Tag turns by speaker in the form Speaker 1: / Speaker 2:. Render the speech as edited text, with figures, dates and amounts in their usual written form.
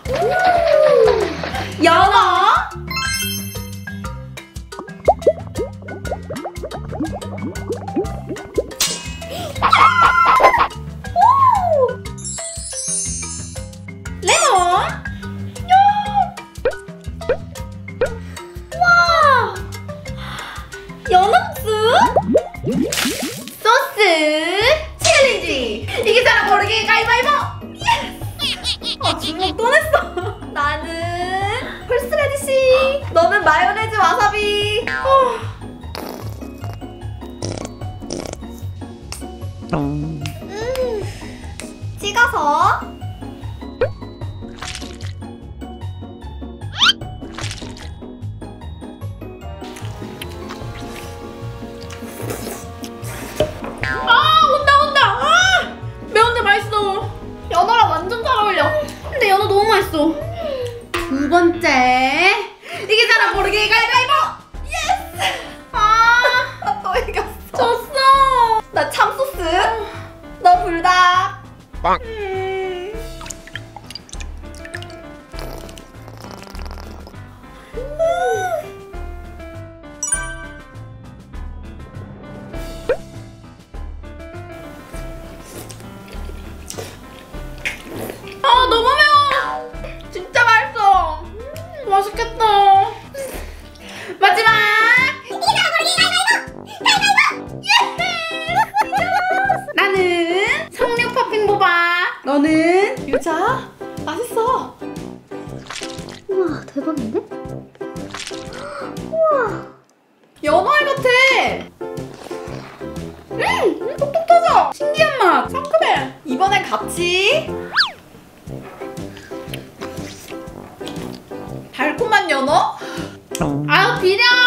Speaker 1: 연어? 레몬? 와! 연어국수? 소스? 챌린지! 이기잖아 모르게 가위바위보! 예스! 아 주먹 또 냈어. 나는 홀스레디시, 너는 마요네즈 와사비. 찍어서 온다. 매운데 맛있어. 연어랑 완전 잘 어울려. 근데 연어 너무 맛있어. 두 번째, 이기잖아 모르게 가위바위보. 예스. 또 이겼어. 졌어. 나 참소스, 너 불닭. 빵. 너무 매워. 진짜 맛있어. 맛있겠다. 마지막. 나는 석류 팥빙 보바. 너는 유자. 맛있어.
Speaker 2: 우와, 대박인데? 우와.
Speaker 1: 연어알 같아. 톡톡 터져. 신기한 맛. 상큼해. 이번엔 같이 달콤한 연어? 비려.